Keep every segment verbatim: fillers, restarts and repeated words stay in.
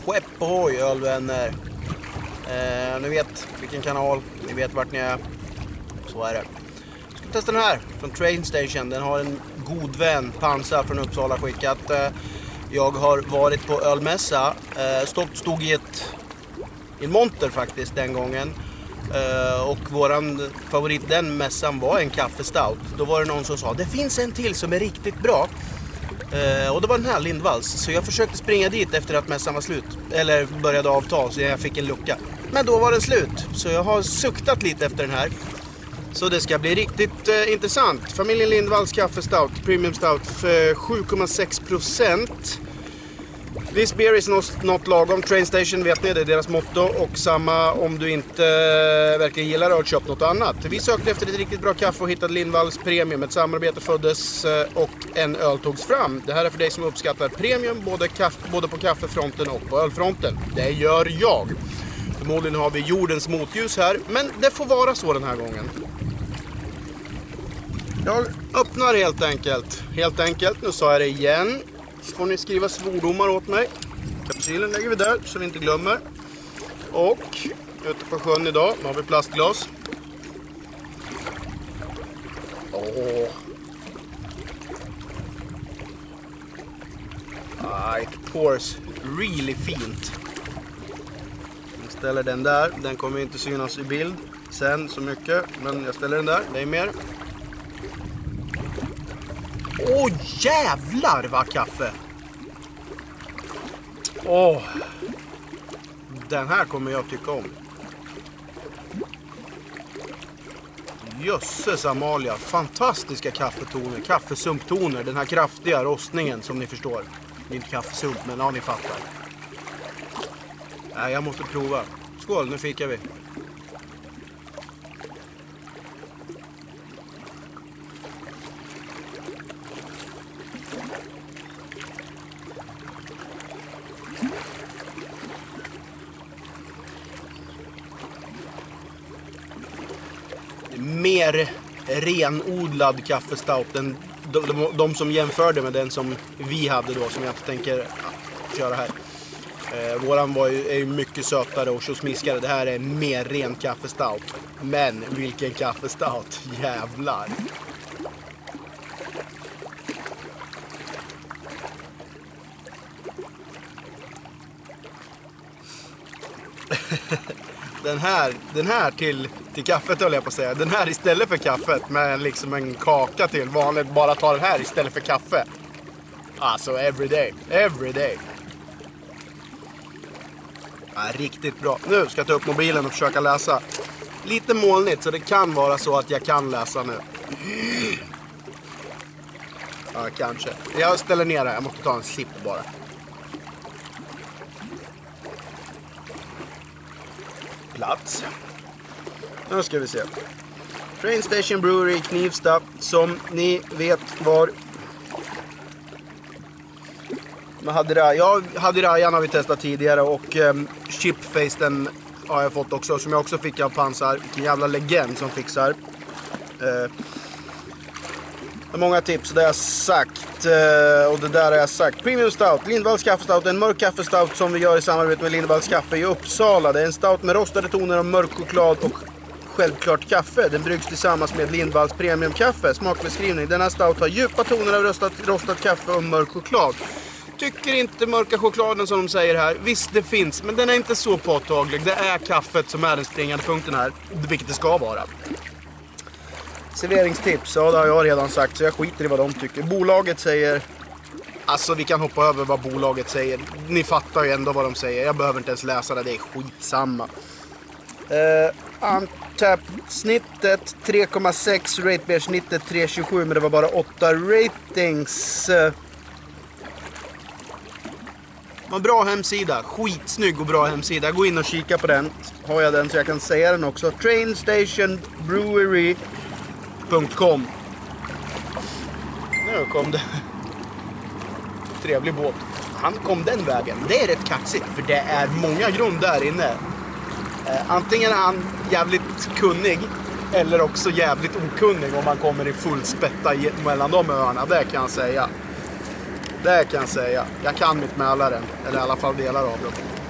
Skepp ohoj ölvänner. eh, Ni vet vilken kanal, ni vet vart ni är. Så är det. Jag ska testa den här från Train Station. Den har en god vän, Pansa från Uppsala, skickat. eh, Jag har varit på ölmässa, eh, stått, stod i ett i en monter faktiskt den gången. Uh, och våran favorit den mässan var en kaffestout. Då var det någon som sa, det finns en till som är riktigt bra. uh, Och det var den här, Lindvalls. Så jag försökte springa dit efter att mässan var slut. Eller började avta, så jag fick en lucka. Men då var den slut. Så jag har suktat lite efter den här. Så det ska bli riktigt uh, intressant. Familjen Lindvalls kaffestout, premium stout, för sju komma sex procent. This beer is not, not lagom. Train Station, vet ni, det är deras motto. Och samma om du inte verkar gilla det och köpt något annat. Vi sökte efter ett riktigt bra kaffe och hittade Lindvalls Premium. Ett samarbete föddes och en öl togs fram. Det här är för dig som uppskattar premium både, kaffe, både på kaffefronten och på ölfronten. Det gör jag. Förmodligen har vi jordens motljus här, men det får vara så den här gången. Jag öppnar helt enkelt. Helt enkelt, nu sa jag det igen. Så får ni skriva svordomar åt mig. Kapsylen lägger vi där så vi inte glömmer. Och ute på sjön idag har vi plastglas. Åh. Ah, it pours really fint. Jag ställer den där. Den kommer inte synas i bild sen så mycket. Men jag ställer den där. Det är mer. Åh, jävlar vad kaffe! Åh! Den här kommer jag tycka om. Jösses Amalia, fantastiska kaffetoner, kaffesumptoner. Den här kraftiga rostningen som ni förstår. Det är inte kaffesump, men ja, ni fattar. Nej, jag måste prova. Skål, nu fikar vi. Mer renodlad kaffestout än de, de, de som jämförde med den som vi hade då, som jag inte tänker ja, köra här. Eh, våran var ju, är ju mycket sötare och tjosmiskare. Det här är mer ren kaffestout. Men vilken kaffestout, jävlar. Den här, den här till, till kaffet höll jag på att säga. Den här istället för kaffet med liksom en kaka till. Vanligt bara ta den här istället för kaffe. Alltså every day, every day. Ja, riktigt bra. Nu ska jag ta upp mobilen och försöka läsa. Lite molnigt så det kan vara så att jag kan läsa nu. Ja, kanske. Jag ställer ner det, jag måste ta en sipp bara. Plats. Nu ska vi se. Train Station Brewery, Knivsta, som ni vet var. Men Hadira, ja, Hadirajan har vi testat tidigare och um, Chipface den har jag fått också, som jag också fick av Pansar. Vilken jävla legend som fixar. Uh, många tips, det har jag sagt. Uh, och det där har jag sagt. Premium Stout, Lindvalls kaffestout. En mörk kaffestout som vi gör i samarbete med Lindvalls kaffe i Uppsala. Det är en stout med rostade toner och mörk choklad och självklart kaffe. Den bryggs tillsammans med Lindvalls premiumkaffe. Smakbeskrivning. Denna stout har djupa toner av rostat, rostat kaffe och mörk choklad. Tycker inte mörka chokladen som de säger här. Visst, det finns, men den är inte så påtaglig. Det är kaffet som är den springande punkten här, vilket det ska vara. Serveringstips, ja det har jag redan sagt, så jag skiter i vad de tycker. Bolaget säger, alltså vi kan hoppa över vad bolaget säger. Ni fattar ju ändå vad de säger. Jag behöver inte ens läsa det, det är skitsamma. Uh, Untapped-snittet tre komma sex, Ratebeer-snittet tre komma tjugosju, men det var bara åtta ratings. Uh, En bra hemsida, skitsnygg och bra hemsida. Gå in och kika på den. Har jag den så jag kan säga den också. train station brewery punkt com. Nu kom det. Trevlig båt. Han kom den vägen. Det är rätt kaxigt, för det är många grund där inne. Eh, antingen är han jävligt kunnig eller också jävligt okunnig om man kommer i full spätta mellan de öarna. Det kan jag säga. Det kan jag säga. Jag kan mitt Mälaren. Eller i alla fall delar av det.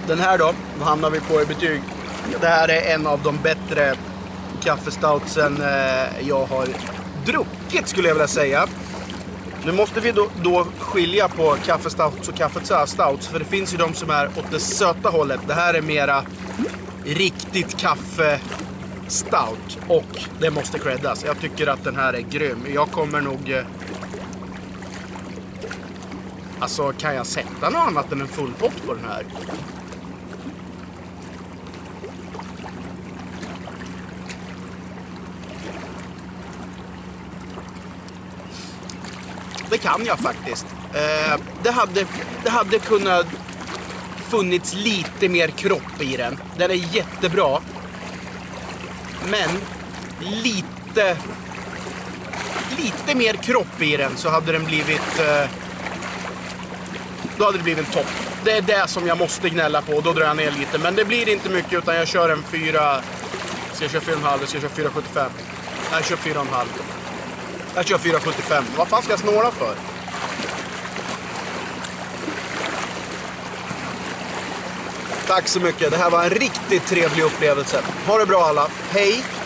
Den här då, vad hamnar vi på i betyg? Det här är en av de bättre kaffestoutsen eh, jag har druckit, skulle jag vilja säga. Nu måste vi då, då skilja på kaffestouts och kaffestouts, för det finns ju de som är åt det söta hållet. Det här är mera riktigt kaffestout och det måste creddas. Jag tycker att den här är grym. Jag kommer nog... Eh, alltså, kan jag sätta något annat än en full pott på den här? Det kan jag faktiskt. Eh, det, hade, det hade kunnat funnits lite mer kropp i den. Den är jättebra. Men lite lite mer kropp i den så hade den blivit eh, då hade det blivit en topp. Det är det som jag måste gnälla på och då drar jag ner lite. Men det blir inte mycket utan jag kör en fyra. Ska jag köra fyra komma fem? Ska jag köra fyra komma sjuttiofem? Jag kör fyra komma fem. Jag kör fyra komma sjuttiofem. Vad fan ska jag snåla för? Tack så mycket. Det här var en riktigt trevlig upplevelse. Ha det bra alla. Hej!